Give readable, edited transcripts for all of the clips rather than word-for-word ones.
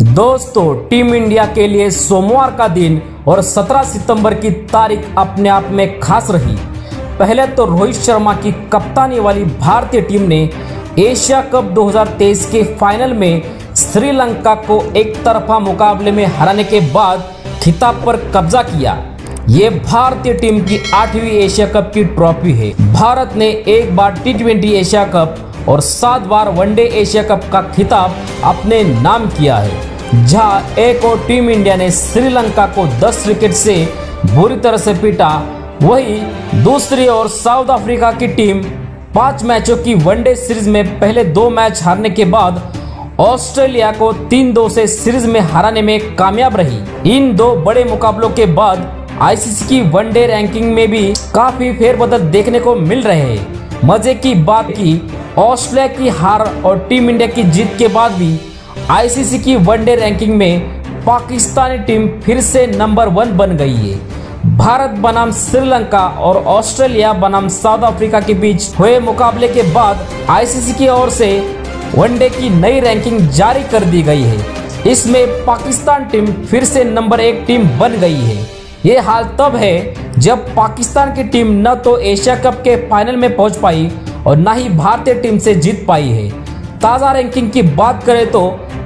दोस्तों, team India के लिए सोमवार का दिन और 17 सितंबर की तारीख अपने आप में खास रही। पहले तो रोहित शर्मा की कप्तानी वाली भारतीय टीम ने एशिया कप 2023 के फाइनल में श्रीलंका को एक तरफा मुकाबले में हराने के बाद खिताब पर कब्जा किया। ये भारतीय टीम की 8वीं एशिया कप की ट्रॉफी है। भारत ने एक बार T20 एशिया कप और 7 बार वनडे एशिया कप का खिताब अपने नाम किया है। जहां एक और टीम इंडिया ने श्रीलंका को 10 विकेट से बुरी तरह से पीटा, वही दूसरी ओर साउथ अफ्रीका की टीम 5 मैचों की वनडे सीरीज में पहले 2 मैच हारने के बाद ऑस्ट्रेलिया को 3-2 से सीरीज में हराने में कामयाब रही। इन 2 बड़े मुकाबलों के बाद आईसीसी की वनडे रैंकिंग में भी काफी फेरबदल देखने को मिल रहे हैं। मजे की बात की ऑस्ट्रेलिया की हार और टीम इंडिया की जीत के बाद भी आईसीसी की वनडे रैंकिंग में पाकिस्तानी टीम फिर से नंबर 1 बन गई है। भारत बनाम श्रीलंका और ऑस्ट्रेलिया बनाम साउथ अफ्रीका के बीच हुए मुकाबले के बाद आईसीसी की ओर से वनडे की नई रैंकिंग जारी कर दी गई है। इसमें पाकिस्तान टीम फिर से नंबर 1 टीम बन गई है। ये हाल तब है जब पाकिस्तान की टीम न तो एशिया कप के फाइनल में पहुंच पाई और न ही भारतीय टीम से जीत पाई है। ताज़ा रैंकिंग की बात करें तो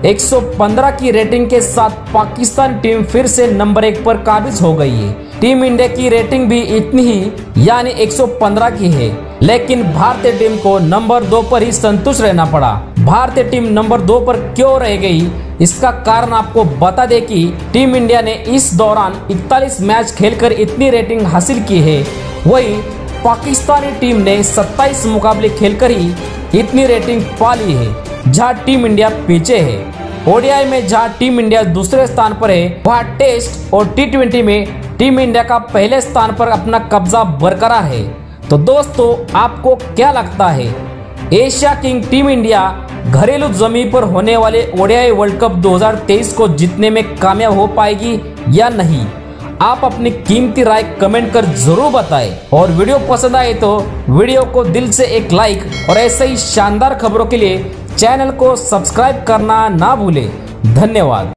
115 की रेटिंग के साथ पाकिस्तान टीम फिर से नंबर 1 पर काबिज हो गई है। टीम इंडिया की रेटिंग भी इतनी ही यानी 115 की है, लेकिन भारतीय टीम को नंबर 2 पर ही संतुष्ट रहना पड़ा। भारतीय टीम नंबर 2 पर क्यों रह गई, इसका कारण आपको बता दें कि टीम इंडिया ने इस दौरान 41 मैच खेलकर इतनी रेटिंग हासिल की है। वही पाकिस्तानी टीम ने 27 मुकाबले खेलकर ही इतनी रेटिंग पा ली है, जहां टीम इंडिया पीछे है। ओडीआई में जहां टीम इंडिया दूसरे स्थान पर है, वहां टेस्ट और T20 में टीम इंडिया का पहले स्थान पर अपना कब्जा बरकरार है। तो दोस्तों, आपको क्या लगता है, एशिया किंग टीम इंडिया घरेलू जमीन पर होने वाले ओडीआई वर्ल्ड कप 2023 को जीतने में कामयाब हो पाएगी या नहीं? आप अपनी कीमती राय कमेंट कर जरूर बताएं। और वीडियो पसंद आए तो वीडियो को दिल से एक लाइक और ऐसे ही शानदार खबरों के लिए चैनल को सब्सक्राइब करना ना भूलें। धन्यवाद।